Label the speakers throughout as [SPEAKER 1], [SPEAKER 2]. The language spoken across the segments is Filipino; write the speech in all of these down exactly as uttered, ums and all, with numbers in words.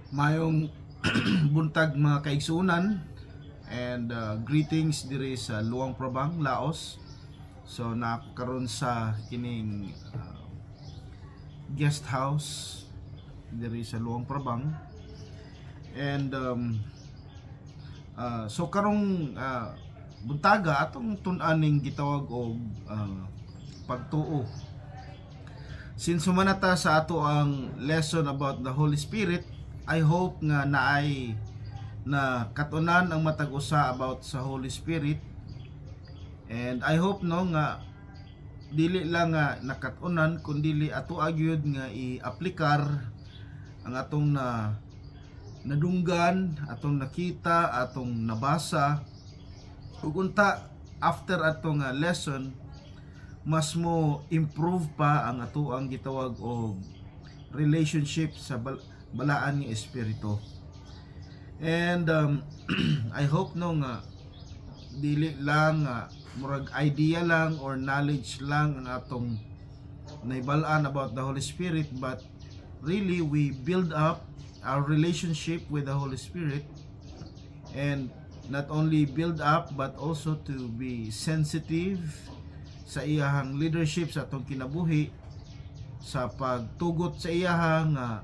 [SPEAKER 1] Mayong buntag mga kaigsunan and uh, greetings diri sa Luang Prabang, Laos. So nakaroon sa kining uh, guest house diri sa Luang Prabang. And um, uh, so karong uh, buntaga atong tun-aning gitawag og uh, pagtuo. Since humanata sa ato ang lesson about the Holy Spirit, I hope nga naay na katunan ang matag usa about sa Holy Spirit, and I hope no nga dili lang nga nakatunan kundi ato agyud nga i-aplikar ang atong na nadunggan, atong nakita, atong nabasa, ug unta after atong uh, lesson mas mo improve pa ang ato ang gitawag og relationship sa bal balaan ng espiritu. And um, I hope no nga dili lang uh, murag idea lang or knowledge lang ang atong naibalaan about the Holy Spirit, but really we build up our relationship with the Holy Spirit, and not only build up but also to be sensitive sa iyahang leadership sa atong kinabuhi, sa pagtugot sa iyahang uh,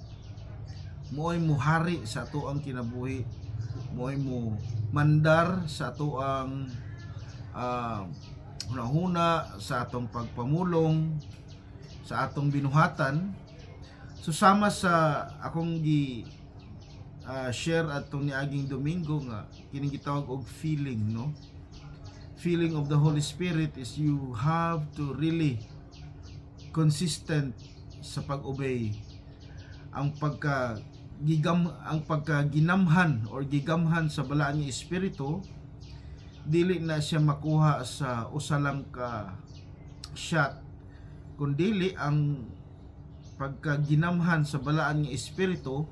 [SPEAKER 1] mo'y muhari sa ato ang kinabuhi, mo'y mo mandar sa ato ang uh, hunahuna sa atong pagpamulong sa atong binuhatan. Susama sa akong gi uh, share atong niaging Domingo nga kining gitawag og feeling, no? Feeling of the Holy Spirit is you have to really consistent sa pag-obey. Ang pagka gigam ang pagkaginamhan or gigamhan sa balaan ng espiritu, dili na siya makuha sa usa lang ka shot, kundi ang pagkaginamhan sa balaan ng espiritu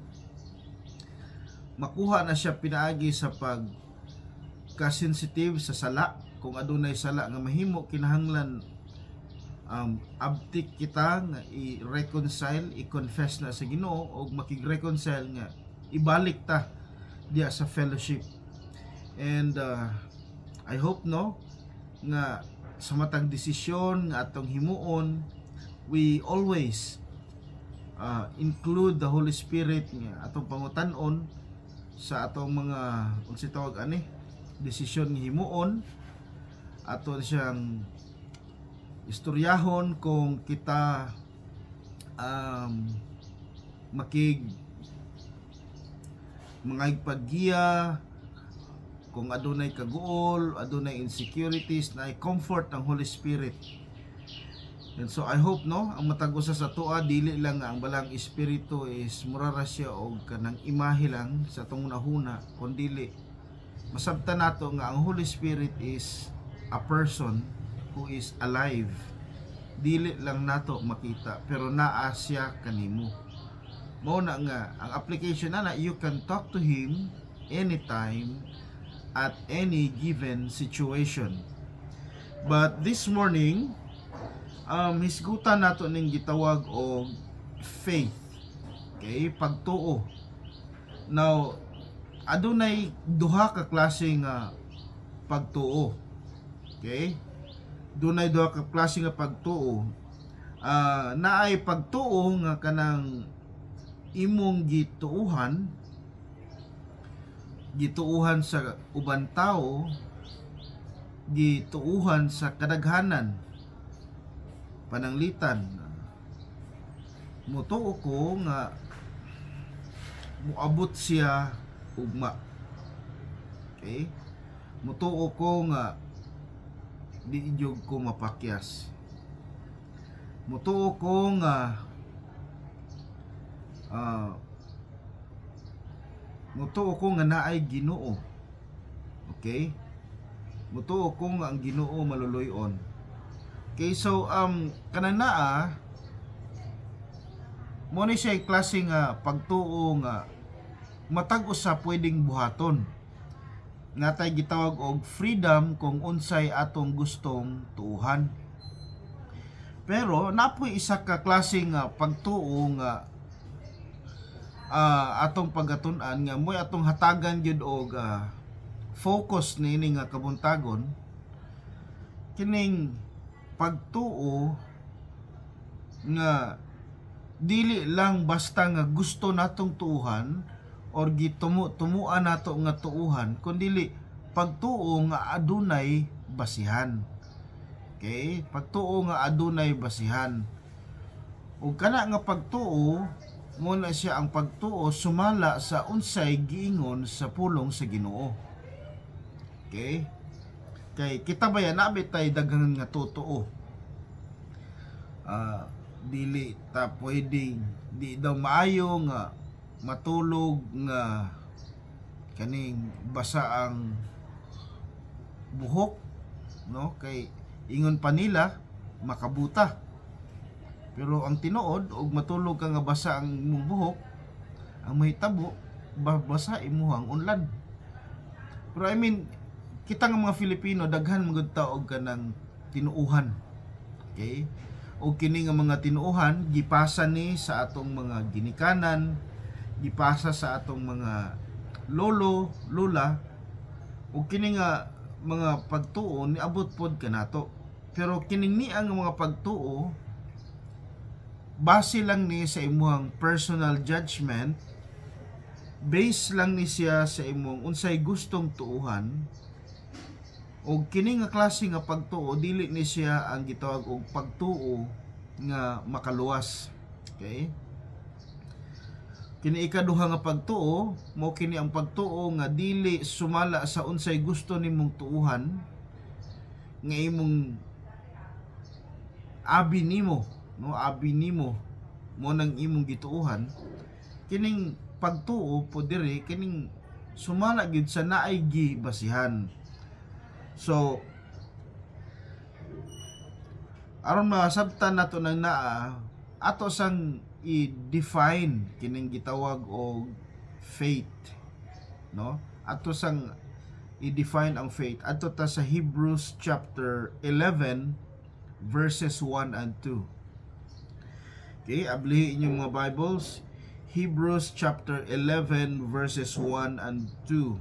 [SPEAKER 1] makuha na siya pinaagi sa pag ka-sensitive sa sala. Kung adunay sala nga mahimo, kinahanglan um, abtik kita nga i-reconcile, i-confess na sa Ginoo, o makig-reconcile nga ibalik ta diya sa fellowship. And uh, I hope no nga sa matag desisyon nga atong himuon, we always uh, include the Holy Spirit nga atong pangutan-on sa atong mga unsa tawag ani desisyon nga himuon. Ato siyang istoryahon kung kita um, makig mga paggiya, kung adunay kaguol, adunay insecurities, na i-comfort ang Holy Spirit. And so I hope no ang matag usa sa tuwa dili lang nga ang balang espiritu is murara siya og kanang imahe lang sa atong nahuna, kundi masabtan nato nga ang Holy Spirit is a person who is alive. Dili lang nato makita pero naa siya kanimo. Mao na nga ang application na, na you can talk to him anytime at any given situation. But this morning um hisgutan nato ning gitawag og faith. Okay, pagtuo. Now adunay duha ka klase nga pagtuo. Okay? Dunay duha ka klase nga pagtuo. Uh, naay pagtuo nga kanang imong gituuhan, gituuhan sa uban tao, gituuhan sa kadaghanan, pananglitan. Mutuo ko nga muabot siya ugma. Okay? Mutuo ko nga di jud ko mapakyas. Mutuo ko nga uh, mutuo ko nga naay Ginoo. Okay? Mutuo ko nga ang Ginoo maluluy-on. Okay, so um kanang naa mo ni siya klase nga pagtuo nga matag usa pwedeng buhaton. Nga tay gitawag og freedom kung unsay atong gustong tuuhan. Pero napoy isa ka klase nga pagtuo nga uh, atong pagatun-an nga moy atong hatagan gyud og uh, focus nini nga kabuntagon kining pagtuo nga dili lang basta nga gusto natong tuuhan or gitumu-tumuan nato nga tuuhan kundi pagtuo nga adunay basihan. Okay? Pagtuo nga adunay basihan. Ug kana nga pagtuo muna siya ang pagtuo sumala sa unsay giingon sa pulong sa Ginoo. Okay? Kay kita ba yan nabi tay daghang nga totoo. Ah, uh, dili ta pwedeng di daw maayo nga matulog nga kaning basa ang buhok, no, kay ingon pa nila makabuta. Pero ang tinuod og matulog ka nga basa ang imong buhok, ang mahitabo basa imuhang unlan. Pero I mean kita nga mga Filipino daghan magud ta og kanang tinuuhan. Okay? O kini nga mga tinuuhan gipasa ni sa atong mga ginikanan, gipasa sa atong mga lolo, lola, o kini nga mga pagtuo ni abot pod kanato. Pero kining ni ang mga pagtuo base lang ni sa imong personal judgment, base lang ni siya sa imong unsay gustong tuuhan. O kini nga klase nga pagtuo dili ni siya ang gitawag og pagtuo nga makaluwas. Okay? Kini ikaduha nga pagtuo mo kini ang pagtuo nga dili sumala sa unsay gusto nimong tuuhan nga imong abi nimo, no, abi nimo mo nang imong gituuhan. Kining pagtuo po diri kining sumala gyud sa naay gibasihan. So, aron masabtan nato nang naa, ato sang i-define kining gitawag og faith, no? Ato sang i-define ang faith adto ta sa Hebrews chapter eleven verses one and two. Okay, abli inyong mga Bibles, Hebrews chapter eleven verses one and two.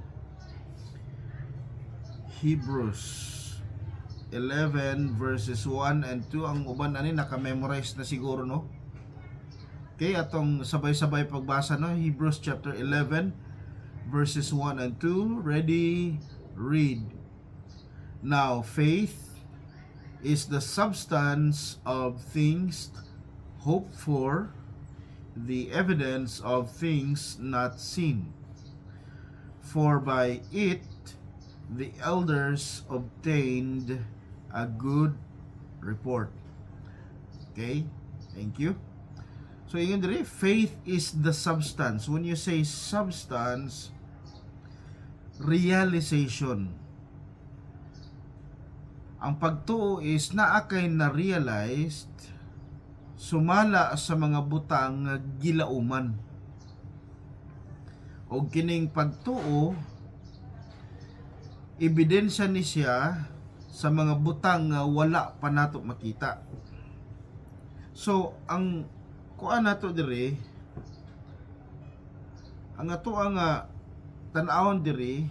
[SPEAKER 1] Hebrews eleven verses one and two. Ang uban ani naka-memorize na siguro, no? Okay, atong sabay-sabay pagbasa, no? Hebrews chapter eleven verses one and two. Ready? Read. Now faith is the substance of things hoped for, the evidence of things not seen. For by it the elders obtained a good report. Okay, thank you. So, ingon diri, faith is the substance. When you say substance, realization. Ang pagtuo is naa kay na-realized sumala sa mga butang nga gilauman. O kining pagtuo ebidensya ni siya sa mga butang nga wala pa nato makita. So, ang kuan nato diri, ang ato ang uh, tan-awon diri,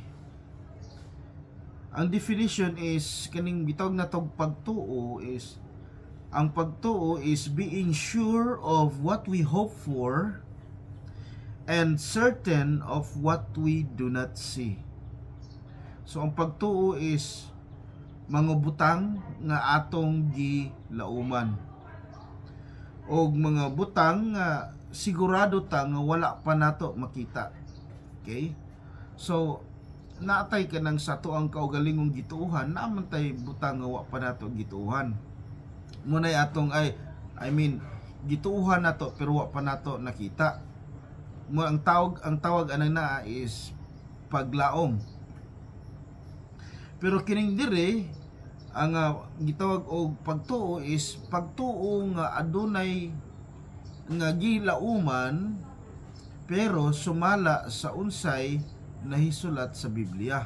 [SPEAKER 1] ang definition is kaning bitawag na tog pagtuo is ang pagtuo is being sure of what we hope for and certain of what we do not see. So ang pagtuo is mga butang nga atong gilauman og mga butang nga sigurado ta nga wala pa nato makita. Okay? So naatay ka nang sa tuang kaugalingong gituuhan, naman tay butang nga wala pa nato gituuhan. Munay atong ay I mean gituuhan nato pero wala pa nato nakita. Mo ang tawag ang tawag anang naa is paglaom. Pero kining dire ang uh, gitawag og pagtuo is pagtuo nga adunay nga gilauman pero sumala sa unsay nahisulat sa Biblia.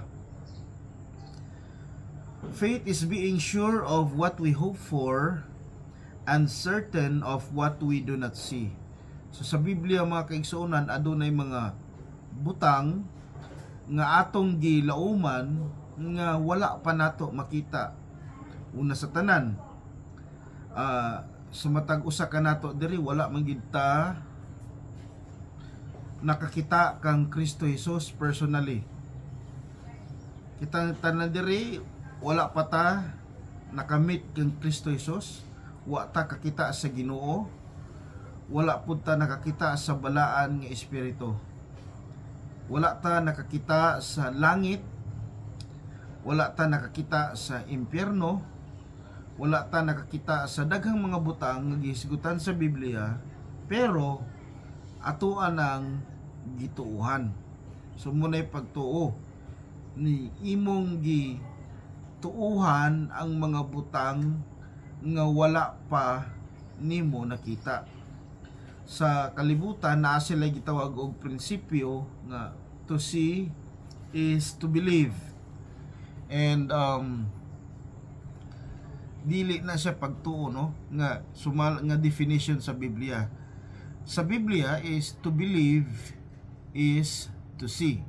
[SPEAKER 1] Faith is being sure of what we hope for and certain of what we do not see. So sa Biblia mga kaigsuonan adunay mga butang nga atong gilauman nga wala pa nato makita. Una sa tanan, uh, sa matag usa ka nato diri wala man gid ta nakakita kang Kristo Jesus personally. Kita tanan diri wala pa ta nakamit kang Kristo Jesus, wa ta kakita sa Ginoo, wala pud ta nakakita sa balaan nga espiritu. Wala ta nakakita sa langit, wala ta nakakita sa impyerno, wala ta nakakita sa daghang mga butang nga gihisgutan sa Biblia, pero atoan ang gituuhan. So munay pagtuo ni imong gituuhan ang mga butang nga wala pa nimo nakita. Sa kalibutan naa sila gitawag og prinsipyo nga to see is to believe, and um dili na siya pagtuo, no, nga sumal nga definition sa Biblia. Sa Biblia is to believe is to see.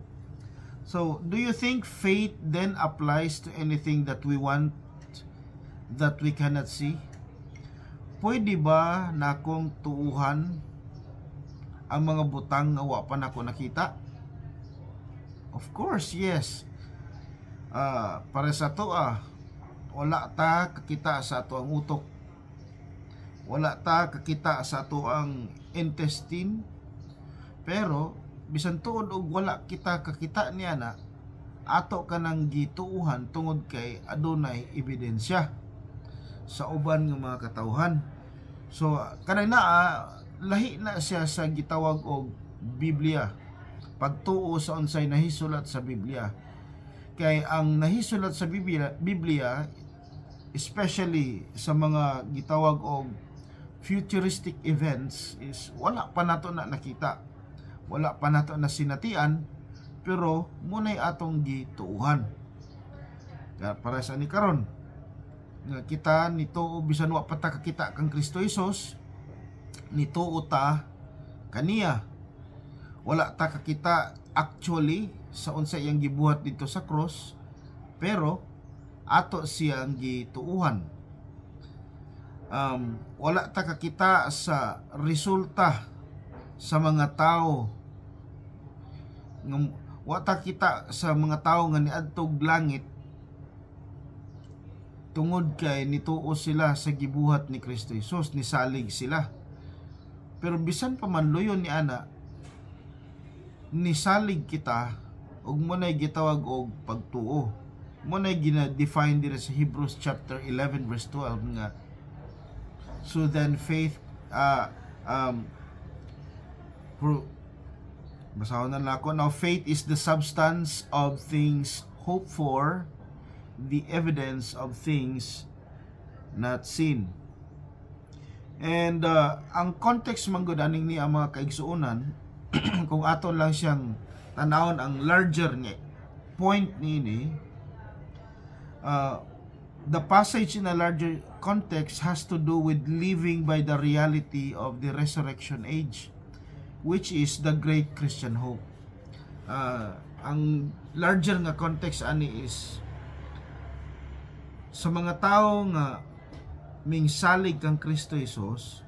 [SPEAKER 1] So do you think faith then applies to anything that we want that we cannot see? Pwede ba na akong tuuhan ang mga butang nga wa pa nako nakita? Of course, yes. Uh, para sa to ah, wala ta kakita sa ato ang utok. Wala ta kakita sa ato ang intestine. Pero bisan tuod og wala kita kakita niya na, ato ka nang gituuhan tungod kay adunay ebidensya sa uban ng mga katawhan. So kanay na uh, lahi na siya sa gitawag og Biblia, pagtuo sa unsay nahisulat sa Biblia. Kay ang nahisulat sa Biblia, Biblia especially sa mga gitawag og futuristic events is wala pa nato na nakita, wala pa nato na sinatian, pero munay atong gituuhan. Kaya para sa ni karon nga kita nituo bisan wa pa ta kakita kang Kristo Jesus, nituo ta kaniya. Wala ta kakita actually sa unsay iyang gibuhat dito sa cross, pero ato siyang gituuhan. Um, wala ta kakita sa resulta sa mga tao, wala ta kita sa mga tao nga niadtog langit tungod kay nituo sila sa gibuhat ni Kristo Jesus, nisalig sila. Pero bisan pa man luyon ni ana, nisalig kita ug munay gitawag og pagtuo. Munay gina-define diri sa Hebrews chapter eleven verse twelve nga, so then faith uh, um pro, basahon na lang ako. Now faith is the substance of things hoped for, the evidence of things not seen. And uh, ang context man gud aning ni ang mga kaigsuonan kung aton lang siyang tanawon ang larger nga point niini, uh, the passage in a larger context has to do with living by the reality of the resurrection age, which is the great Christian hope. Uh, ang larger nga context ani is sa mga tao nga mingsalig kang Kristo Jesus,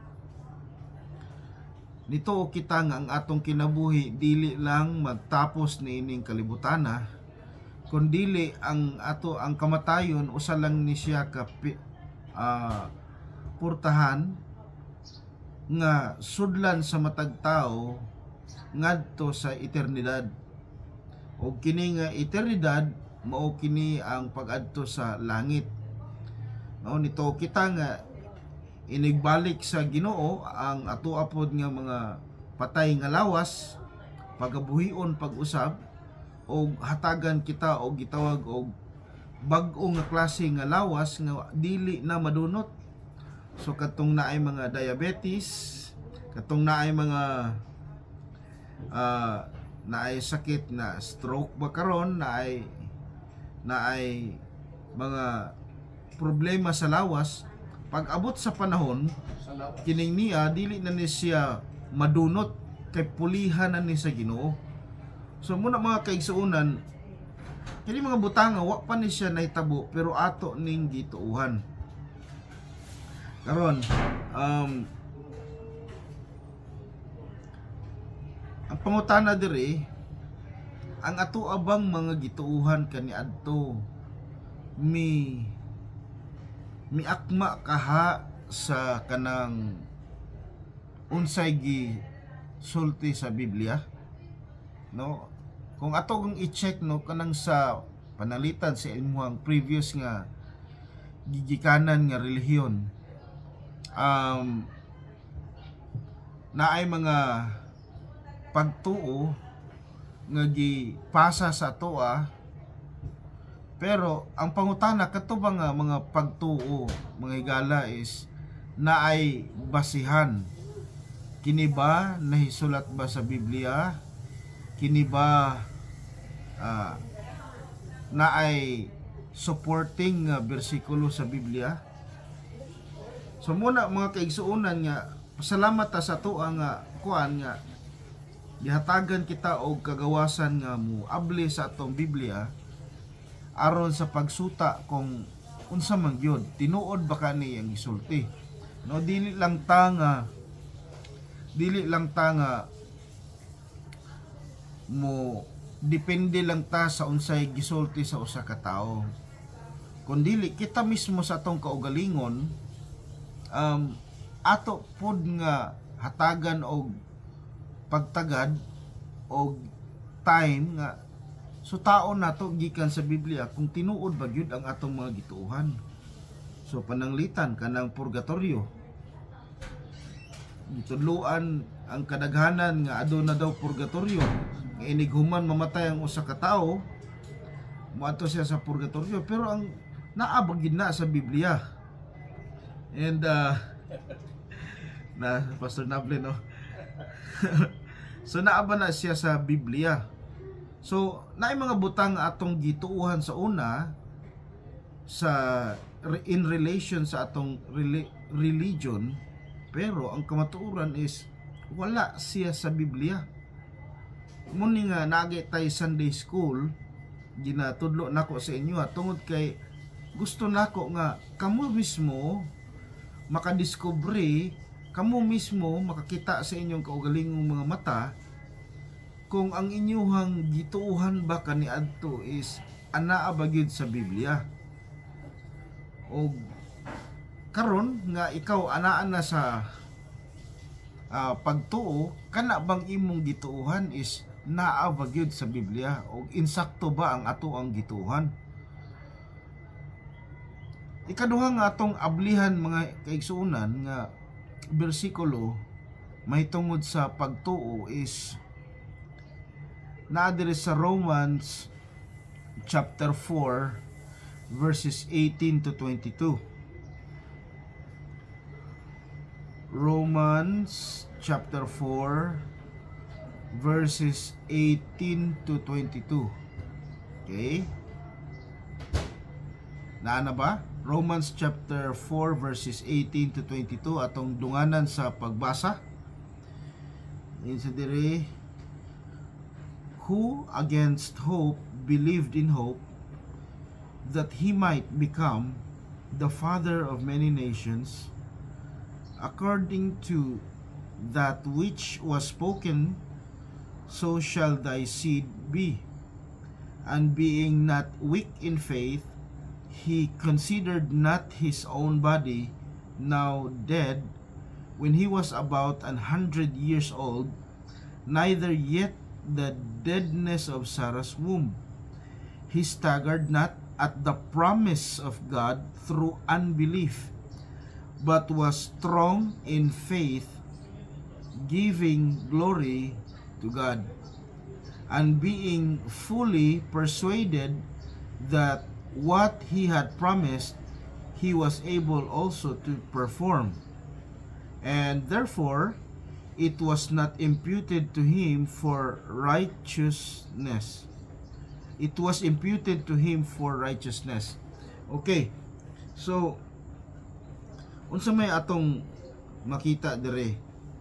[SPEAKER 1] nito kita nga ang atong kinabuhi dili lang magtapos ni ining kalibutana, kundili ang ato ang kamatayon usa lang ni siya ka uh, purtahan nga sudlan sa matag tao ngadto sa eternidad. O kini nga eternidad mao kini ang pag-adto sa langit. No, nito kita nga inigbalik sa Ginoo ang ato apod nga mga patay nga lawas, pagabuhion pag-usab, o hatagan kita og gitawag og bag-o nga klase nga lawas nga dili na madunot. So katong naay mga diabetes, katong naay mga uh, naay sakit na stroke ba karon, naay naay mga problema sa lawas, pag abot sa panahon kining niya dili na ni siya madunot kay pulihan na ni sa Ginoo. So muna mga kaigsuonan, kini mga butanga wa pa ni siya nahitabo pero ato ning gituuhan. Karon um ang pangutana diri, ang ato abang mga gituuhan kaniadto mi mi akma kaha sa kanang unsay gi sulti sa Biblia, no? Kung ato kung i-check, no, kanang sa panalitan sa imuhang previous nga gigikanan nga relihiyon, um naay mga pagtuo nga gipasa sa toa, pero ang pangutana katubang nga mga pagtuo mga higala is naay basihan. Kini ba nahisulat ba sa Biblia? Kini ba uh, naay supporting uh, bersikulo sa Biblia? So muna mga kaigsuonan nga, pasalamat ta sa toa nga kuan nga gihatagan kita og kagawasan nga mo abli sa atong Biblia aron sa pagsuta kung unsa man gyud tinuod ba kani ang isulti, no? Dili lang ta nga dili lang ta nga mo depende lang ta sa unsay gisulti sa usa ka tawo, kundi kita mismo sa atong kaugalingon um ato pod nga hatagan og pagtagad og time nga sutaon nato gikan sa Biblia kung tinuod ba gyud ang atong mga gituuhan. So pananglitan kanang purgatorio, gitudloan ang kadaghanan nga aduna daw purgatorio, nga inighuman mamatay ang usa ka tawo moadto siya sa purgatorio, pero ang naa ba gid na sa Biblia. And uh, na Pastor Nable, no? So naaba na siya sa Biblia. So naay mga butang atong gituuhan sa una sa in relation sa atong religion, pero ang kamatuoran is wala siya sa Biblia. Muni nga nagi tay Sunday school, ginatudlo nako sa inyo ha, tungod kay gusto nako nga kamo mismo makadiscovery, kamo mismo makakita sa inyong kaugalingong mga mata kung ang inyuhang gituuhan ba kaniadto is anaa ba gyud sa Biblia. O karon nga ikaw anaan na sa uh, pagtuo, kana bang imong gituuhan is naa ba gyud sa Biblia o insakto ba ang ato ang gituuhan? Ikaduha nga atong ablihan mga kaigsuonan nga bersikulo mahitungod sa pagtuo is naa diri sa Romans chapter four verses eighteen to twenty-two. Romans chapter four verses eighteen to twenty-two. Okay? Naa na ba? Romans chapter four verses eighteen to twenty-two atong dunganan sa pagbasa. Insa diri, who against hope believed in hope, that he might become the father of many nations, according to that which was spoken, so shall thy seed be. And being not weak in faith, he considered not his own body now dead, when he was about an hundred years old, neither yet the deadness of Sarah's womb. He staggered not at the promise of God through unbelief, but was strong in faith, giving glory to God, and being fully persuaded that what he had promised, he was able also to perform. And therefore, it was not imputed to him for righteousness. It was imputed to him for righteousness. Okay, so unsa may atong makita dire,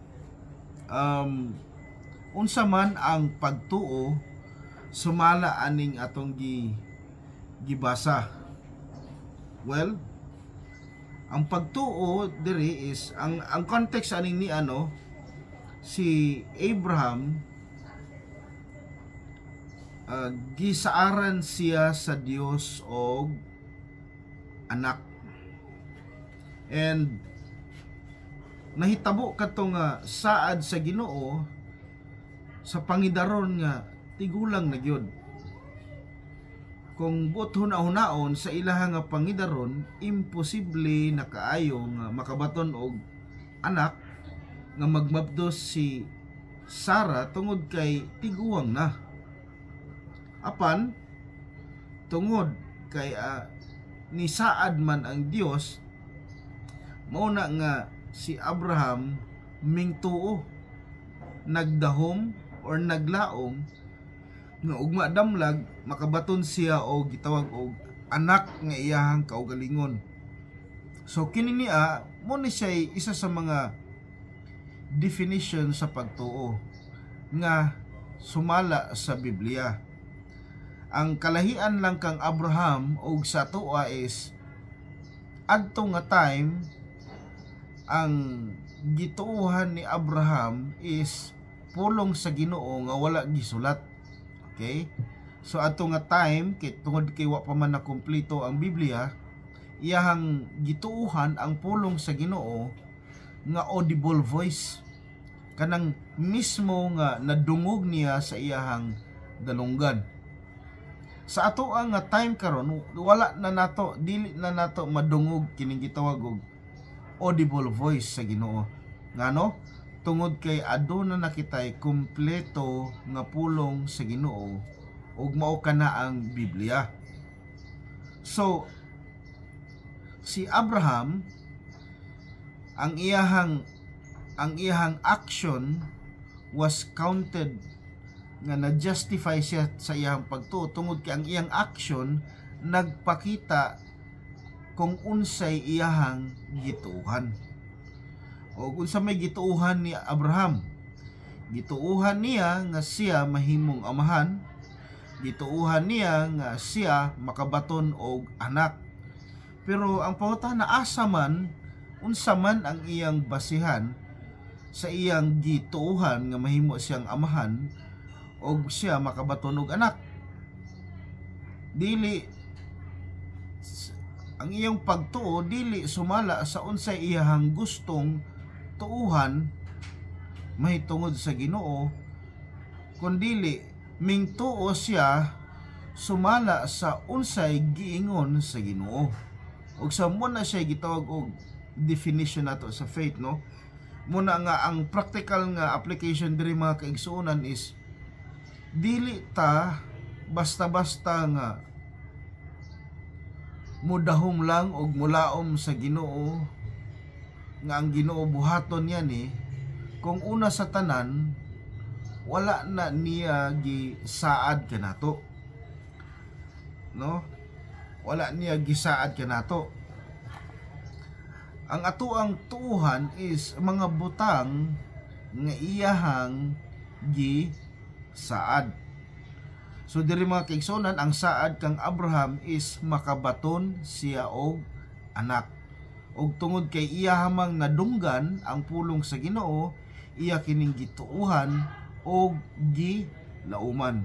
[SPEAKER 1] um unsa man ang pagtuo sumala aning atong gi gibasa. Well, ang pagtuo dire is ang ang context aning ni ano, si Abraham, uh, gisaaran siya sa Dios og anak. And nahitabo kato nga saad sa Ginoo sa pangidaron nga tigulang na gyud. Kung buot hunahon sa ilaha nga pangidaron, imposible na kaayo nga makabaton og anak nga magmabdos si Sarah tungod kay tiguwang na. Apan tungod kay uh, ni saad man ang Dios, mauna nga si Abraham mingtuo, nagdahom or naglaom nga ugma damlag makabaton siya o gitawag og anak nga iyahang kaugalingon. So kini niya mo ni siya isa sa mga definition sa pagtuo nga sumala sa Biblia. Ang kalahian lang kang Abraham og sa tuwa is adto nga time ang gituuhan ni Abraham is pulong sa Ginoo nga wala gisulat. Okay? So adto nga time kay tungod kay wa pa man na kompleto ang Biblia, iyahang gituuhan ang pulong sa Ginoo nga audible voice, kanang mismo nga nadungog niya sa iyahang dalunggan. Sa ato ang nga time karon wala na nato, dili na nato madungog kining gitawag og audible voice sa Ginoo. Ngano? Tungod kay aduna na kitay kompleto nga pulong sa Ginoo ug mao kana ang Biblia. So si Abraham, ang iyahang ang iyahang action was counted nga na-justify siya sa iyang pagtuo tungod kay ang iyang action nagpakita kung unsay iyahang gituuhan. O unsa may gituuhan ni Abraham, gituuhan niya nga siya mahimong amahan, gituuhan niya nga siya makabaton og anak. Pero ang pangutana, asa man unsa man ang iyang basihan sa iyang gituuhan nga mahimo siyang amahan og siya makabaton og anak? Dili ang iyang pagtuo dili sumala sa unsay iyahang gustong tuuhan mahitungod sa Ginoo, kundili mingtuo siya sumala sa unsay giingon sa Ginoo. Og sa mo na siya gitawag og definition nato sa faith, no? Muna nga ang practical nga application diri mga kaigsuonan is dili ta basta-basta nga mudahom lang og mulaom sa Ginoo nga ang Ginoo buhaton niya ni kung una sa tanan wala na niya gisaad kanato, no? Wala niya gisaad kanato. Ang atuang tuuhan is mga butang nga iyahang gi saad. So diri mga kaigsonan, ang saad kang Abraham is makabaton siya og anak. Og tungod kay iya hamang nadunggan ang pulong sa Ginoo, iya kining gituuhan og gilauman.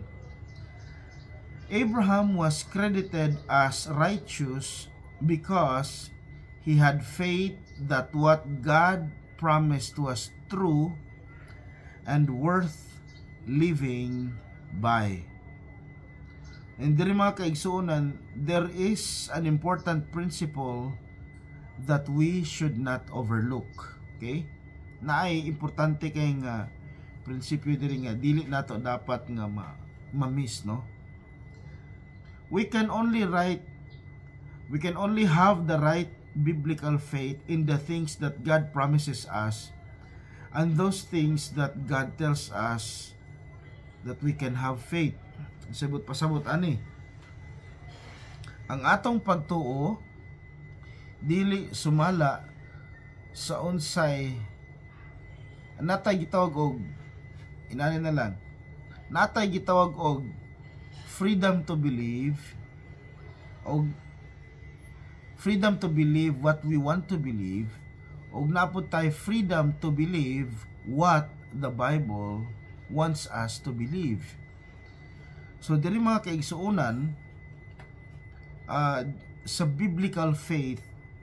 [SPEAKER 1] Abraham was credited as righteous because he had faith that what God promised was true and worth living by. And diri mga kaigsuonan, there is an important principle that we should not overlook. Okay? Naay importante kay nga prinsipyo diri nga dili nato dapat nga ma ma-miss, no? We can only right we can only have the right biblical faith in the things that God promises us and those things that God tells us that we can have faith. Sabot pasabot ani, ang atong pagtuo dili sumala sa unsay natay gitawag og inani na lang natay gitawag og freedom to believe og freedom to believe what we want to believe og napud tay freedom to believe what the Bible wants us to believe. So diri mga kaigsuonan, uh, sa biblical faith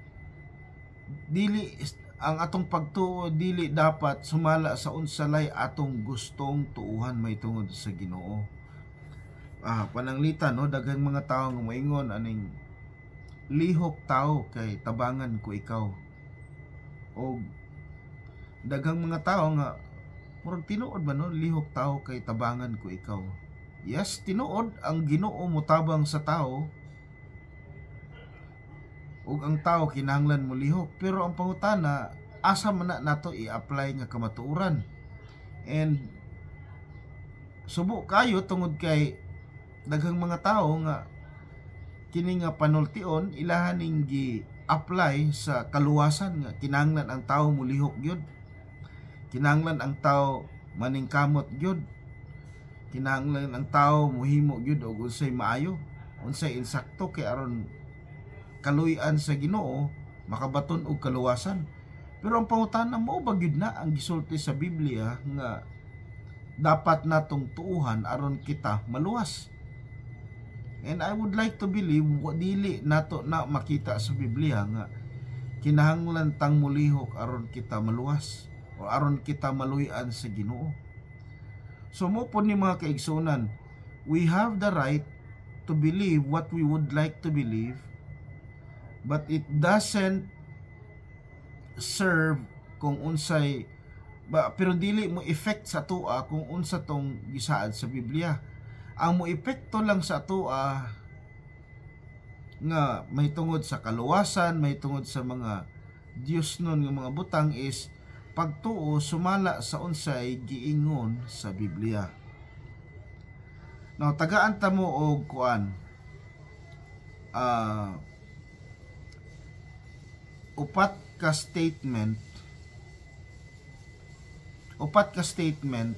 [SPEAKER 1] dili ang atong pagtuo dili dapat sumala sa unsalay atong gustong tuuhan may tungod sa Ginoo. Ah, pananglitan no, daghang mga tawo nga moingon aning lihok tao kay tabangan ko ikaw. O daghang mga tao nga murag tinuod ba no, lihok tao kay tabangan ko ikaw. Yes, tinuod ang Ginoo mutabang sa tao. Ug ang tao kinahanglan mo lihok, pero ang pangutana asa man na nato i-apply nga kamatuoran. And subo kayo tungod kay daghang mga tao nga kini nga panultion ilahaning gi-apply sa kaluwasan nga kinahanglan ang tao mo lihok gyud. Kinahanglan ang tao maningkamot gyud. Kinahanglan ang tao muhimo gyud og unsay maayo, unsay insakto kay aron kaluy-an sa Ginoo makabaton og kaluwasan. Pero ang pangutana mo ba gyud na ang gisulti sa Biblia nga dapat natong tuuhan aron kita maluwas. And I would like to believe dili nato na makita sa Biblia nga kinahanglan tang mulihok aron kita maluwas o aron kita maluy-an sa Ginoo. So mo po ni mga kaigsunan, we have the right to believe what we would like to believe, but it doesn't serve kung unsay ba, pero dili mo effect sa tua kung unsa tong gisaad sa Biblia. Ang mo epekto lang sa tua nga may tungod sa kaluwasan, may tungod sa mga Dios nun nga mga butang is pagtuo sumala sa unsay giingon sa Biblia. Now tagaan ta mo og kuan ah uh, upat ka statement upat ka statement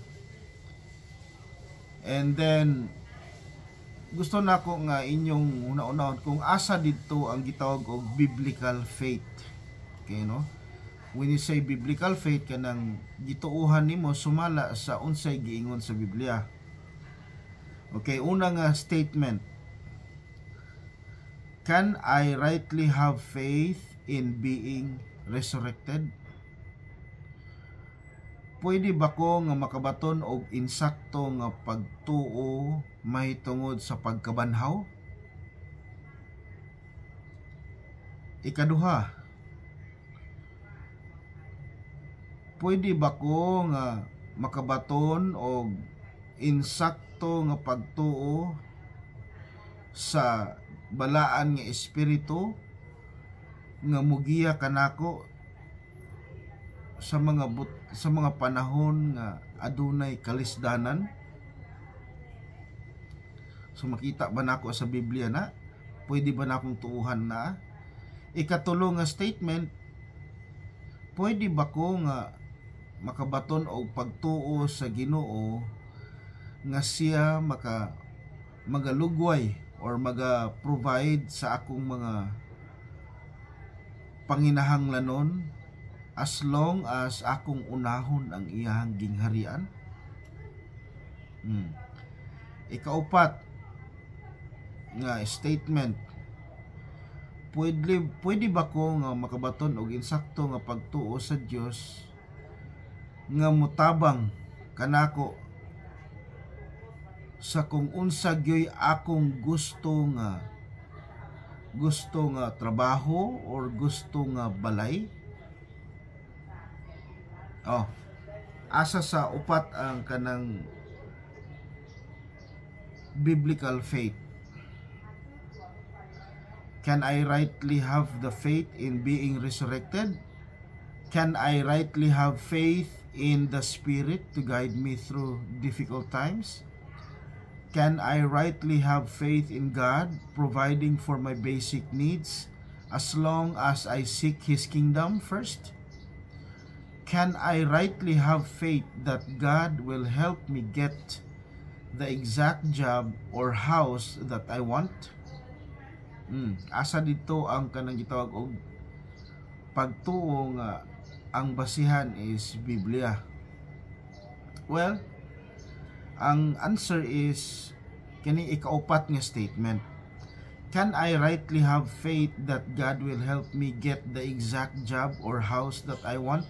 [SPEAKER 1] and then gusto na ko nga inyong una-unahon kung asa dito ang gitawag og biblical faith. Okay no, when you say biblical faith kanang gituuhan nimo sumala sa unsay giingon sa Biblia. Okay, una nga statement, can I rightly have faith in being resurrected? Pwede ba ko nga makabaton og insakto nga pagtuo mahitungod sa pagkabanhaw? Ikaduha, pwede ba ko nga makabaton og insakto nga pagtuo sa balaan nga espiritu nga mugiya kanako sa mga but, sa mga panahon nga adunay kalisdanan? So makita ba nako sa Biblia na pwede ba nakong tuuhan na? Ikatulo nga statement, pwede ba ko nga makabaton og pagtuo sa Ginoo nga siya maka magalugway or maga-provide sa akong mga panginahanglanon as long as akong unahon ang iyang gingharian? Hmm. Ikaupat nga statement, pwede, pwede ba ko nga makabaton og insakto nga pagtuo sa Dios nga mutabang kanako sa kung unsa gyoy akong gusto nga gusto nga trabaho or gusto nga balay? Oh, asa sa upat ang kanang biblical faith. Can I rightly have the faith in being resurrected? Can I rightly have faith in the Spirit to guide me through difficult times? Can I rightly have faith in God providing for my basic needs as long as I seek His kingdom first? can I rightly have faith that God will help me get the exact job or house that I want? Hmm, asa dito ang kanang gitawag og pagtuo nga ang basihan is Biblia. Well, ang answer is kini ikaupat nga statement. Can I rightly have faith that God will help me get the exact job or house that I want?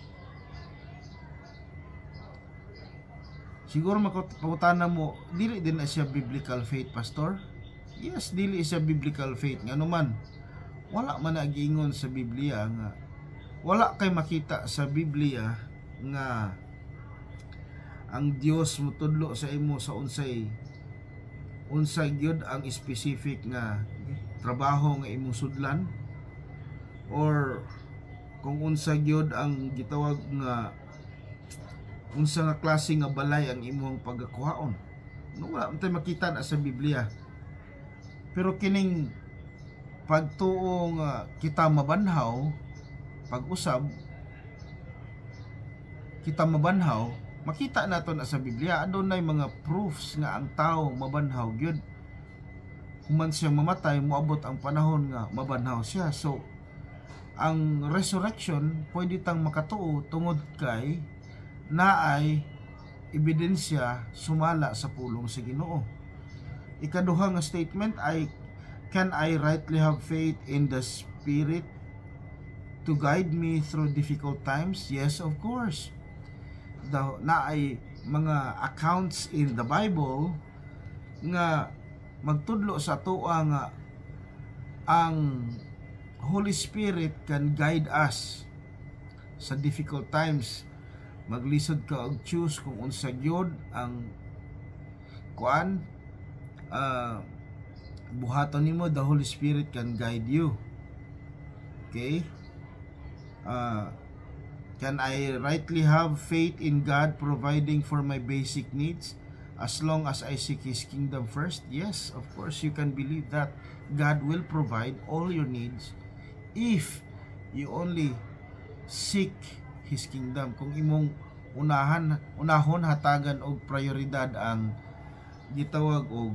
[SPEAKER 1] Siguro makapangutana mo, dili din na siya biblical faith, pastor? Yes, dili siya biblical faith. Nga naman, wala man nagiingon sa Biblia nga, wala kay makita sa Biblia nga ang Dios mutudlo sa imo sa unsay unsay gyud ang specific nga trabaho nga imong sudlan, or kung unsa gyud ang gitawag nga unsa nga klase nga balay ang imong pagakuhaon. No, wala man tay makita na sa Biblia. Pero kining pagtuo nga kita mabanhaw, pag-usab kita mabanhaw, makita nato na sa Biblia adunay mga proofs nga ang tao mabanhaw gyud. Human siya mamatay, moabot ang panahon nga mabanhaw siya. So ang resurrection pwede tang makatuo tungod kay naay ebidensya sumala sa pulong sa Ginoo. Ikaduha nga statement ay, can I rightly have faith in the Spirit to guide me through difficult times? Yes, of course. The, naay mga accounts in the Bible nga magtudlo sa tuwa nga ang Holy Spirit can guide us sa difficult times. Maglisod ka og choose kung unsa gyud ang kuan, uh, buhaton nimo, the Holy Spirit can guide you. Okay? Uh, can I rightly have faith in God providing for my basic needs as long as I seek His kingdom first? Yes, of course you can believe that God will provide all your needs if you only seek His kingdom. Kung imong unahan unahon hatagan og prioridad ang gitawag og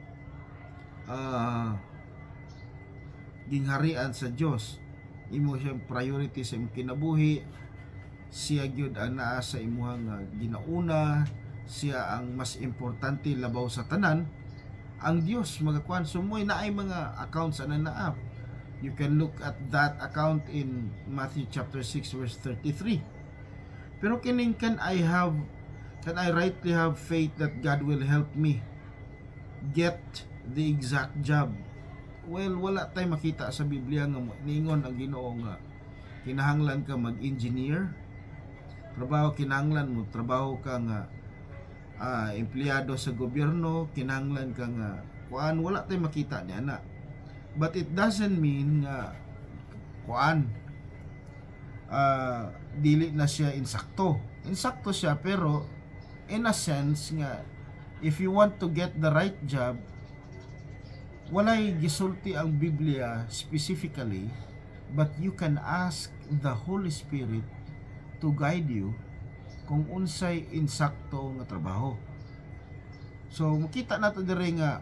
[SPEAKER 1] uh, gingharian sa Dios, imo siyang priority sa imong kinabuhi, siya gyud ang naa sa imong ginauna, siya ang mas importante labaw sa tanan, ang Dios magakuan. Sumoy na ay mga accounts ana naa. You can look at that account in Matthew chapter six verse thirty-three. Pero kining can I have can I rightly have faith that God will help me get the exact job? Well, wala tay makita sa Biblia nga ningon ang Ginoo nga kinahanglan ka mag-engineer. Trabaho kinahanglan mo, trabaho ka nga uh, empleyado sa gobyerno, kinahanglan ka nga kuan, wala tay makita niya na. But it doesn't mean nga kuan uh, dili na siya insakto. Insakto siya, pero in a sense nga if you want to get the right job, walay gisulti ang Biblia specifically, but you can ask the Holy Spirit to guide you kung unsay insakto nga trabaho. So makita nato dire nga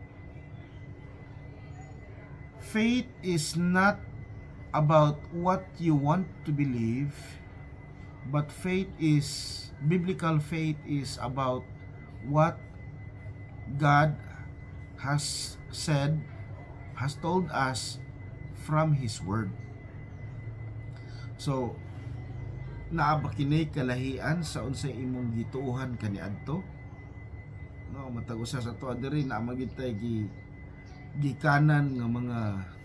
[SPEAKER 1] faith is not about what you want to believe, but faith is, biblical faith is about what God has said, has told us from His Word. So, naaba kini kalahian sa unsay imong gituuhan kaniadto? No, matag usa sa tuwa diri na magitay gi gikanan nga mga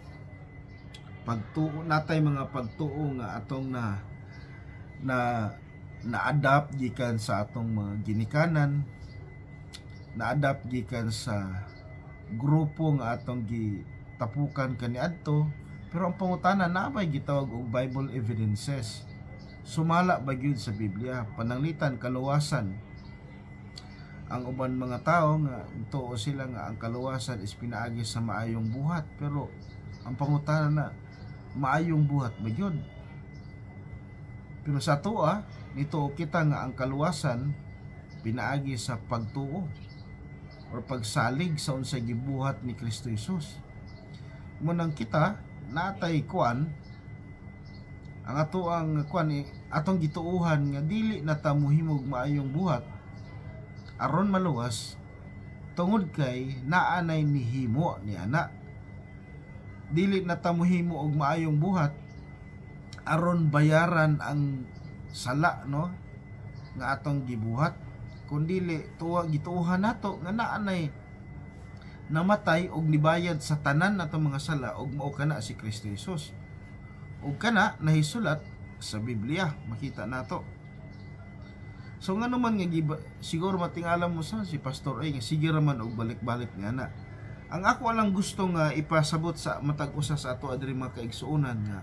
[SPEAKER 1] pagtuo natay mga pagtuo nga atong na na na-adapt gikan sa atong mga ginikanan, na-adapt gikan sa grupo nga atong gitapukan kaniadto. Pero ang pangutana, na ba'y gitawag og Bible evidences? Sumala ba gyud sa Biblia? Pananglitan, kaluwasan. Ang uban mga tao nga tuo sila nga ang kaluwasan is pinaagi sa maayong buhat, pero ang pangutana na, maayong buhat ba gyud? Pero sa tuwa nito kita nga ang kaluwasan pinaagi sa pagtuo or pagsalig sa unsay gibuhat ni Kristo Jesus. Munang kita natay kuan ang ato ang kuan eh, atong gituuhan nga dili na ta mohimog maayong buhat aron maluwas tungod kay naanay nihimo ni ana. Dili na ta mohimo og maayong buhat aron bayaran ang sala no nga atong gibuhat, kundili tuwa gituuhan nato nga naanay namatay og nibayad sa tanan natong mga sala og mao kana si Kristo Jesus. Ug kana nahisulat sa Biblia, makita nato. So nga naman nga giba, siguro matingala mo sa si Pastor ay nga sige raman og balik-balik nga na. Ang ako lang gusto nga ipasabot sa matag usa sa ato adiri mga kaigsuonan nga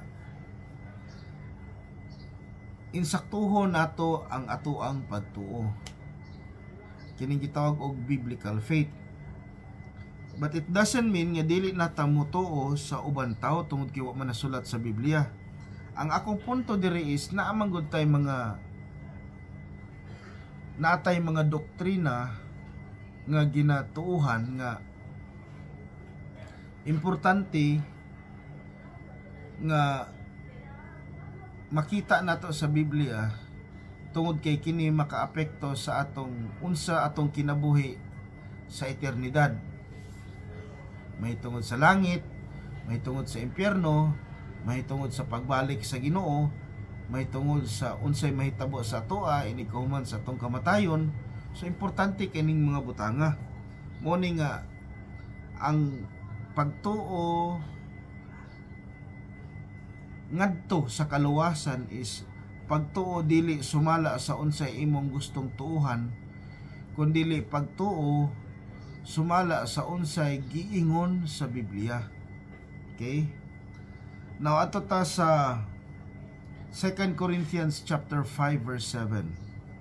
[SPEAKER 1] insaktuhon nato ang ato ang pagtuo. Kining gitawag og biblical faith. But it doesn't mean nga dili na ta mutuo sa uban tawo tungod kay wa man nasulat sa Biblia. Ang akong punto diri is naa man gud tay mga naatay mga doktrina nga ginatuuhan nga importante nga makita nato sa Biblia tungod kay kini makaapekto sa atong unsa atong kinabuhi sa eternidad. May tungod sa langit, may tungod sa impyerno, may tungod sa pagbalik sa Ginoo, may tungod sa unsay mahitabo sa atoa ini kauman sa atong kamatayon. So importante kining mga butanga. Mo ni nga ang pagtuo ngadto sa kaluwasan is pagtuo dili sumala sa unsay imong gustong tuuhan, kundi pagtuo sumala sa unsay giingon sa Biblia. Okay? Now ato ta sa Second Corinthians chapter five verse seven.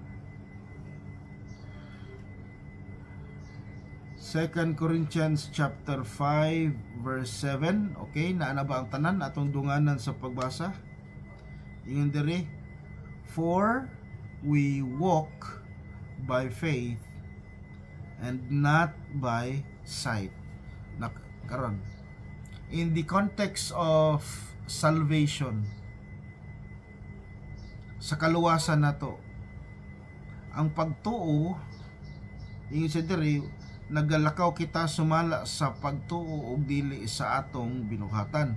[SPEAKER 1] Second Corinthians chapter five verse seven. Okay, naana ba ang tanan atong dunganan sa pagbasa? Ingon diri, for we walk by faith and not by sight. Na karon, in the context of salvation, sa kaluwasan nato, ang pagtuo ingon sa diri nagalakaw kita sumala sa pagtuo og dili sa atong binuhatan.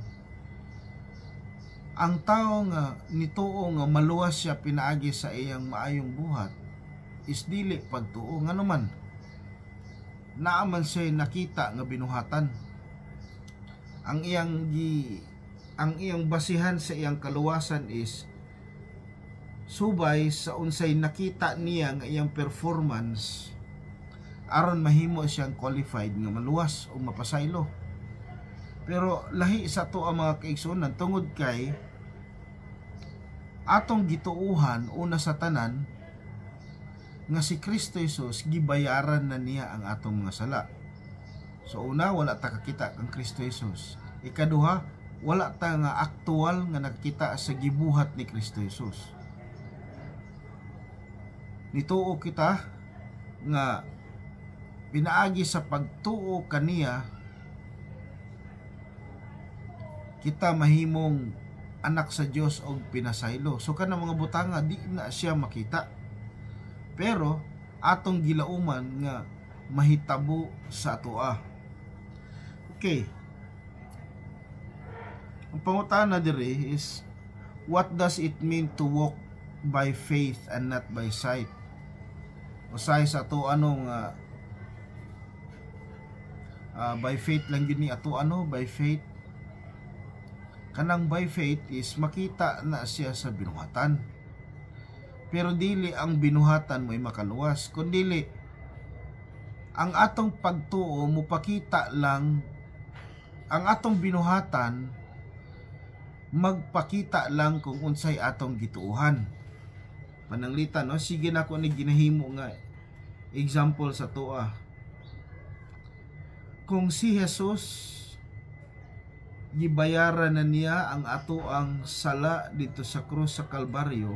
[SPEAKER 1] Ang tao nga nituo nga maluwas siya pinaagi sa iyang maayong buhat is dili pagtuo nga naman naaman siya nakita nga binuhatan. Ang iyang gi ang iyang basihan sa iyang kaluwasan is subay sa unsay nakita niya nga iyang performance aron mahimo siyang qualified nga maluwas o mapasaylo. Pero lahi sa to ang mga kaigsuonan tungod kay atong gituuhan una sa tanan nga si Kristo Jesus gibayaran na niya ang atong mga sala. So una, wala ta kakita kang Kristo Jesus. Ikaduha, wala ta nga aktual nga nakita sa gibuhat ni Kristo Jesus. Nituo kita nga pinaagi sa pagtuo kaniya kita mahimong anak sa Dios og pinasaylo. So kana mga butanga di na siya makita, pero atong gilauman nga mahitabo sa atoa. Okay, ang pangutana diri is what does it mean to walk by faith and not by sight? Usay sa ato ano nga Uh, by faith lang yun ni ato ano, by faith. Kanang by faith is makita na siya sa binuhatan. Pero dili ang binuhatan mo'y makaluwas. Kundili, ang atong pagtuo mupakita lang, ang atong binuhatan magpakita lang kung unsay atong gituuhan. Pananglitan, no? Sige na ko ni ginahimo nga example sa tuwa. Kung si Jesus gibayaran na niya ang ato ang sala dito sa krus sa Kalbaryo,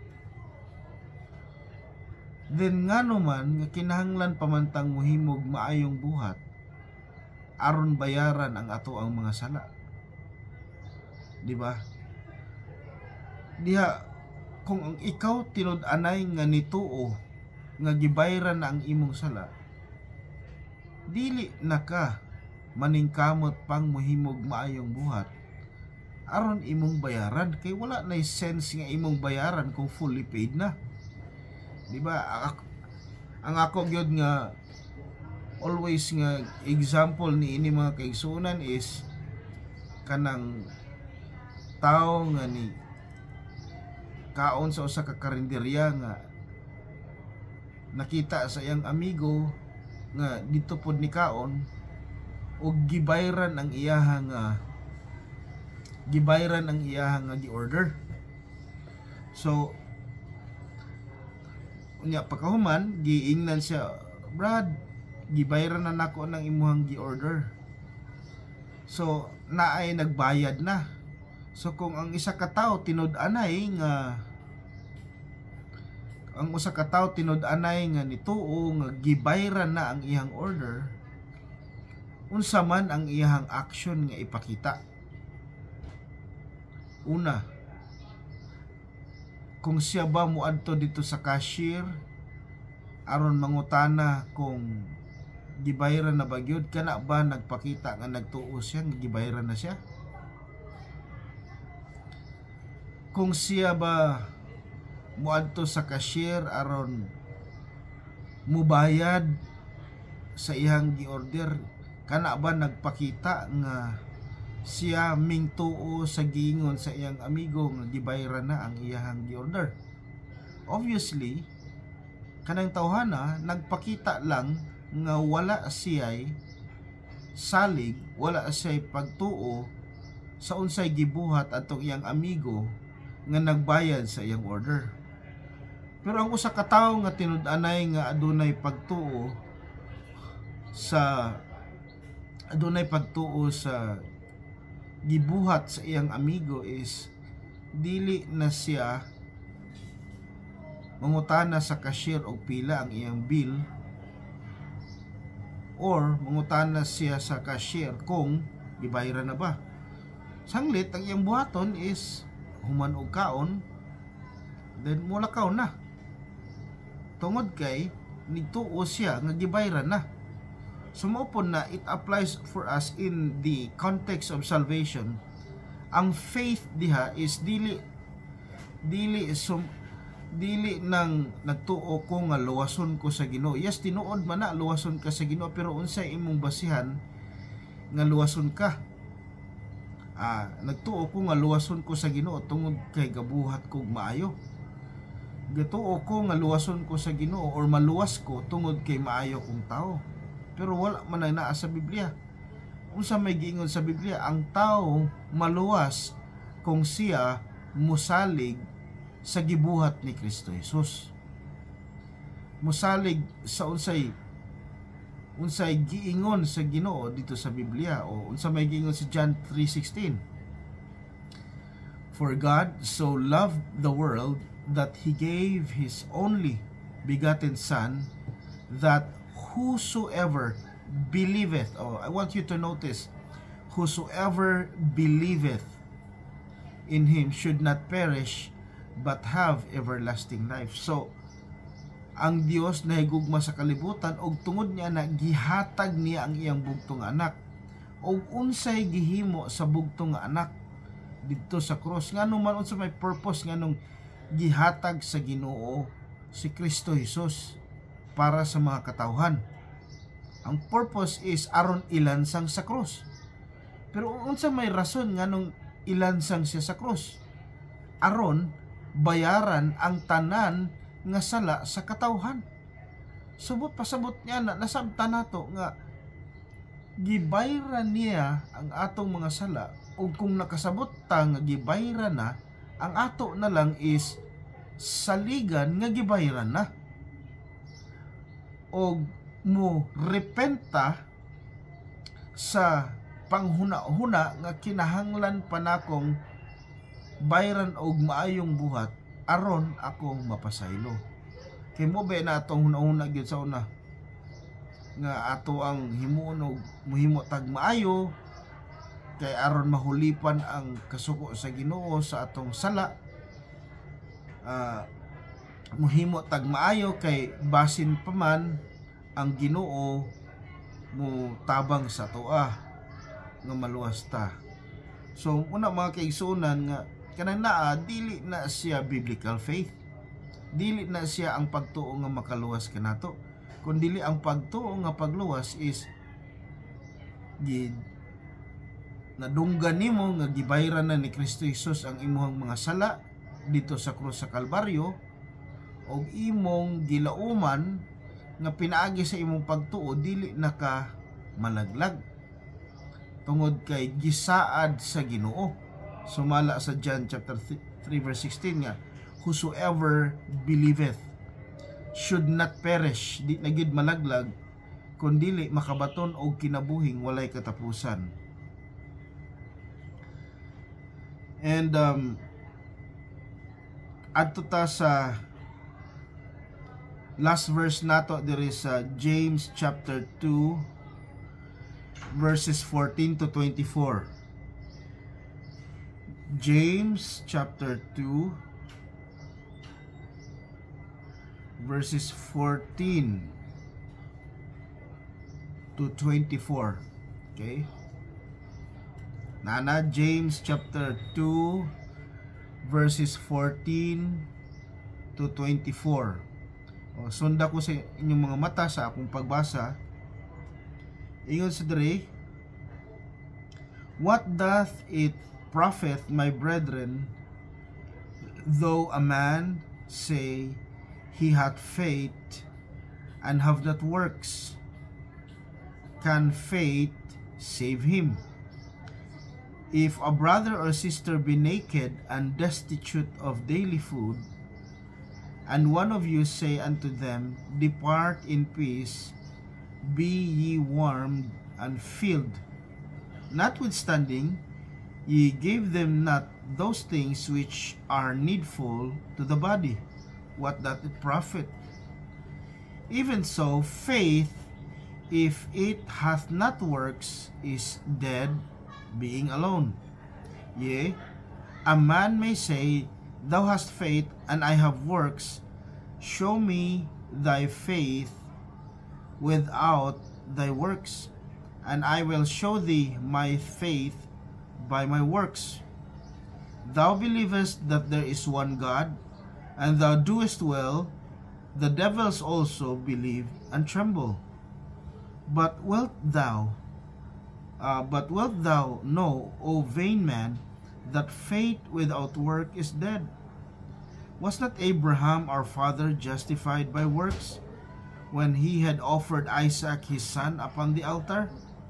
[SPEAKER 1] then ngano man nga kinahanglan pamantang muhimog maayong buhat aron bayaran ang ato ang mga sala. Di ba? Diha, kung ang ikaw tinud-anay nga nituo nga gibayran na ang imong sala, dili na ka maningkamot pang muhimog maayong buhat aron imong bayaran, kay wala na sense nga imong bayaran kung fully paid na. Di ba? Ang ako gyud nga always nga example ni ini mga kaigsunan is kanang tao nga ni kaon sa usa ka karinderya nga nakita sa iyang amigo nga dito pod ni kaon og gibayran ang iyaha nga gibayran ang iyaha nga gi-order. So unya pagkahuman giingnan siya, "Brad, gibayran na nako ng imuhang gi-order." So naay nagbayad na. So kung ang isa ka tawo tinud-anay nga ang usa ka tawo tinud-anay nga nituo nga gibayran na ang iyang order, unsa man ang iyang action nga ipakita? Una, kung siya ba muadto dito sa cashier aron mangutana kung gibayran na ba gyud, kana ba nagpakita nga nagtuo siya nga gibayran na siya? Kung siya ba muadto sa cashier aron mubayad sa iyang gi-order, kana ba nagpakita nga siya mingtuo sa giingon sa iyang amigo nga gibayran na ang iyang gi-order? Obviously, kanang tawhana nagpakita lang nga wala siya'y salig, wala siya'y pagtuo sa unsay gibuhat atong iyang amigo nga nagbayad sa iyang order. Pero ang usa ka tawo nga tinud-anay nga adunay pagtuo sa adunay pagtuo sa gibuhat sa iyang amigo is dili na siya mangutana sa cashier og pila ang iyang bill, or mangutana siya sa cashier kung gibayran na ba. Sanglit ang iyang buhaton is human og kaon, then mulakaw na tungod kay nigtuo siya nga gibayran na. Sumupon na it applies for us in the context of salvation. Ang faith diha is dili dili sum, dili nang nagtuo ko nga luwason ko sa Ginoo. Yes, tinuod man na luwason ka sa Ginoo, pero unsay imong basihan nga luwason ka? Ah, nagtuo ko nga luwason ko sa Ginoo tungod kay gabuhat kog maayo. Gatuo ko nga luwason ko sa Ginoo or maluwas ko tungod kay maayo kong tao. Pero wala man na naa sa Biblia. Unsa may giingon sa Biblia, ang tao maluwas kung siya musalig sa gibuhat ni Kristo Jesus. Musalig sa unsay unsay giingon sa Ginoo dito sa Biblia, o unsa may giingon sa John three sixteen. For God so loved the world that He gave His only begotten Son, that whosoever believeth, oh, I want you to notice, whosoever believeth in Him should not perish but have everlasting life. So ang Dios na higugma sa kalibutan, og tungod niya na gihatag niya ang iyang bugtong anak, og unsay gihimo sa bugtong anak didto sa cross, ngano man unsa may purpose nganong gihatag sa Ginoo si Kristo Jesus para sa mga katawhan. Ang purpose is aron ilansang sa cross. Pero unsa may rason nganong ilansang siya sa cross? Aron bayaran ang tanan nga sala sa katawhan. Subot pasabot niya na nasabtan nato nga gibayran niya ang atong mga sala, o kung nakasabot ta nga gibayran na, ang ato na lang is saligan nga gibayran na, o mo repenta sa panghuna-huna nga kinahanglan pa nakong bayran og maayong buhat aron ako mapasaylo. Kay mo ba na atong hunahuna gyud sa una nga ato ang himuon og muhimo tag maayo kay aron mahulipan ang kasuko sa Ginoo sa atong sala. Uh, muhimo tag maayo kay basin pa man ang Ginoo mo tabang sa toa nga maluwas ta. So una mga kaigsunan nga kanang naa dili na siya biblical faith, dili na siya ang pagtuo nga makaluwas kanato, kundi ang pagtuo nga pagluwas is gid nadunggan nimo nga gibayran na ni Kristo Jesus ang imong mga sala dito sa krus sa Kalbaryo, og imong gilauman nga pinaagi sa imong pagtuo dili naka malaglag tungod kay gisaad sa Ginoo. Sumala sa John chapter three verse sixteen nga, whosoever believeth should not perish, di na gid malaglag kundi makabaton og kinabuhing walay katapusan. And um, adto ta sa last verse nato, there is uh, James chapter two verses fourteen to twenty-four. James chapter two verses fourteen to twenty-four. Okay? Nana, James chapter two verses fourteen to twenty-four. O, sunda ko sa inyong mga mata sa akong pagbasa. Ingon sa diri, what doth it profit, my brethren, though a man say he hath faith and have not works? Can faith save him? If a brother or sister be naked and destitute of daily food, and one of you say unto them, depart in peace, be ye warmed and filled, notwithstanding ye give them not those things which are needful to the body, what doth it profit? Even so, faith, if it hath not works, is dead, being alone. Yea, a man may say, thou hast faith, and I have works. Show me thy faith without thy works, and I will show thee my faith by my works. Thou believest that there is one God, and thou doest well. The devils also believe and tremble. But wilt thou Uh, but wilt thou know, O vain man, that faith without work is dead? Was not Abraham our father justified by works, when he had offered Isaac his son upon the altar?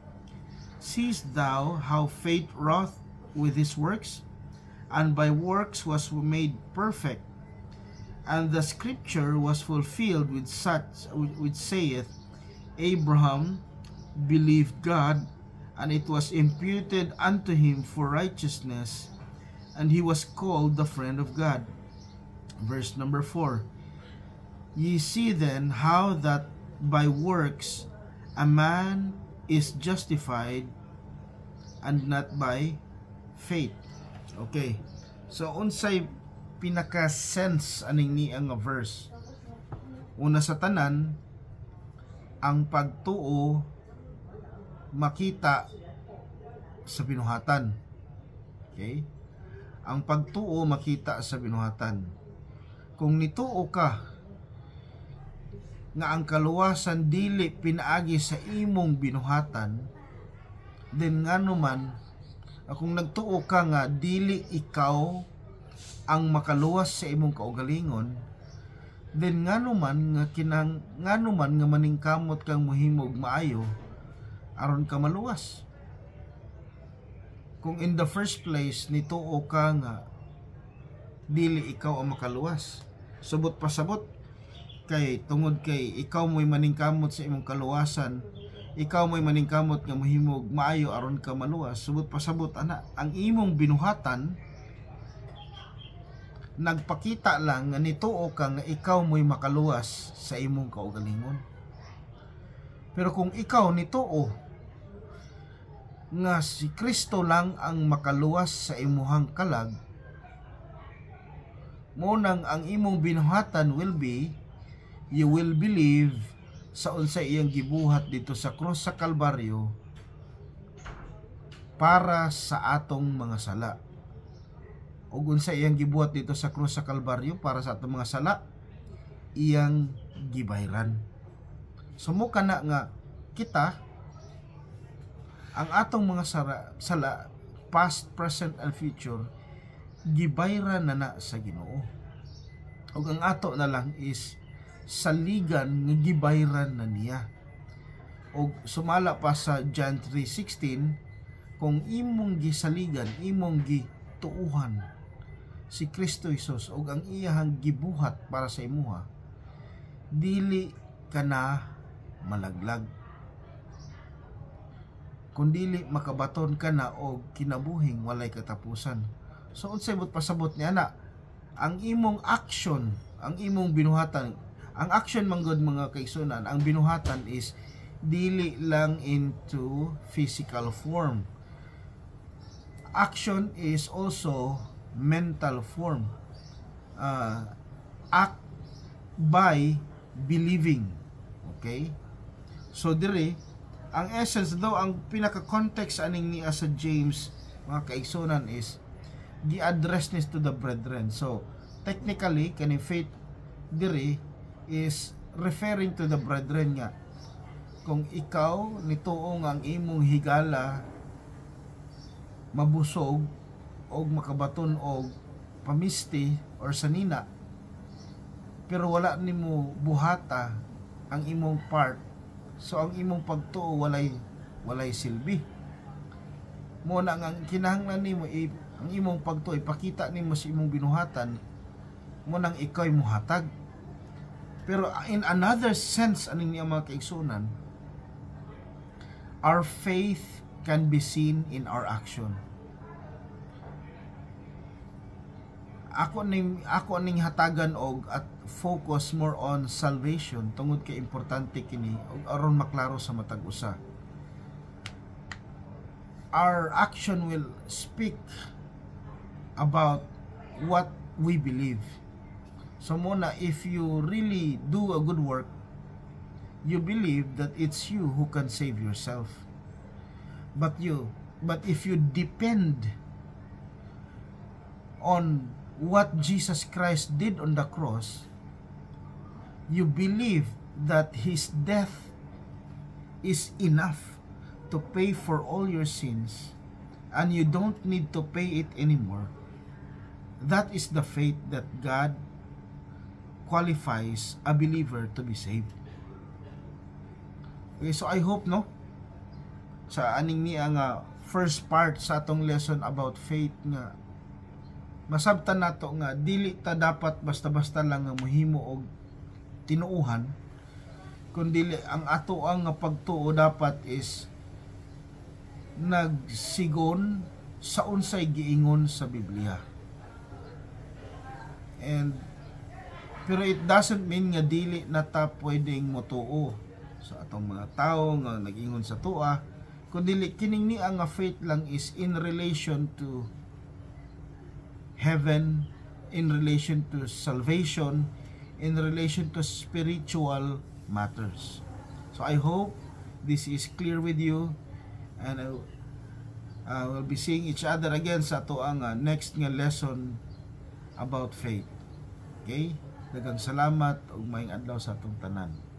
[SPEAKER 1] Seest thou how faith wrought with his works, and by works was made perfect? And the scripture was fulfilled with such, which saith, Abraham believed God, and it was imputed unto him for righteousness, and he was called the friend of God. Verse number four. Ye see then how that by works a man is justified, and not by faith. Okay. So unsay pinaka-sense aning ni ang verse? Una sa tanan, ang pagtuo makita sa binuhatan. Okay? Ang pagtuo makita sa binuhatan. Kung nituo ka nga ang kaluwasan dili pinaagi sa imong binuhatan, then ngano man, kung nagtuo ka nga dili ikaw ang makaluwas sa imong kaugalingon, then ngano man nga kinang ngano man nga maningkamot kang muhimog maayo aron ka maluwas. Kung in the first place nituo ka nga dili ikaw ang makaluwas, subot pasabot kay tungod kay ikaw mo'y maningkamot sa imong kaluwasan, ikaw mo'y maningkamot nga mohimog maayo aron ka maluwas. Subot pasabot ana, ang imong binuhatan nagpakita lang nga nituo ka nga ikaw mo'y makaluwas sa imong kaugalingon. Pero kung ikaw nituo nga si Kristo lang ang makaluwas sa imuhang kalag, munang ang imong binuhatan will be, you will believe sa unsay iyang gibuhat dito sa krus sa Kalbaryo para sa atong mga sala. Ug unsay iyang gibuhat dito sa krus sa Kalbaryo para sa atong mga sala, iyang gibayran. Sumo kana nga kita ang atong mga sala, sala past, present, and future gibayran na na sa Ginoo. Ug ang ato na lang is saligan nga gibayran na niya. Og sumala pa sa John three sixteen, kung imong gisaligan, imong gituuhan si Kristo Jesus og ang iyahang gibuhat para sa imuha, dili ka na malaglag, kundili makabaton ka na og kinabuhing walay katapusan. So unsay bot pasabot niya na ang imong action, ang imong binuhatan, ang action manggod mga kaigsunan, ang binuhatan is dili lang into physical form. Action is also mental form. Uh, act by believing. Okay? So dire, ang essence daw, ang pinaka-context aning niya sa James mga kaigsunan is gi-address nis to the brethren. So technically kani faith dire is referring to the brethren nga kung ikaw nituong ang imong higala mabusog og makabaton og pamisti or sanina, pero wala nimo buhata ang imong part, so ang imong pagtuo walay walay silbi. Mo na ang kinahanglan nimo i ang imong pagtuo ipakita nimo sa imong binuhatan mo nang ikaw muhatag. Pero in another sense aning niya mga kaigsunan, our faith can be seen in our action. Ako ning ako ning hatagan og at focus more on salvation tungod kay importante kini og aron maklaro sa matag usa. Our action will speak about what we believe. So muna, if you really do a good work, you believe that it's you who can save yourself. But you, but if you depend on what Jesus Christ did on the cross, you believe that His death is enough to pay for all your sins, and you don't need to pay it anymore. That is the faith that God qualifies a believer to be saved. Okay, so I hope no sa aning niya nga first part sa atong lesson about faith nga masabtan nato nga dili ta dapat basta-basta lang nga mohimo og tinuuhan, kundi ang ato ang nga pagtuo dapat is nagsigon sa unsay giingon sa Biblia. And pero it doesn't mean nga dili na ta pwedeng motuo sa atong mga tao nga nag-ingon sa tuwa, kundi kining ni ang faith lang is in relation to heaven, in relation to salvation, in relation to spiritual matters. So I hope this is clear with you, and I uh, will be seeing each other again sa ato ang uh, next nga lesson about faith. Okay? Daghang salamat ug maayong adlaw sa atong tanan.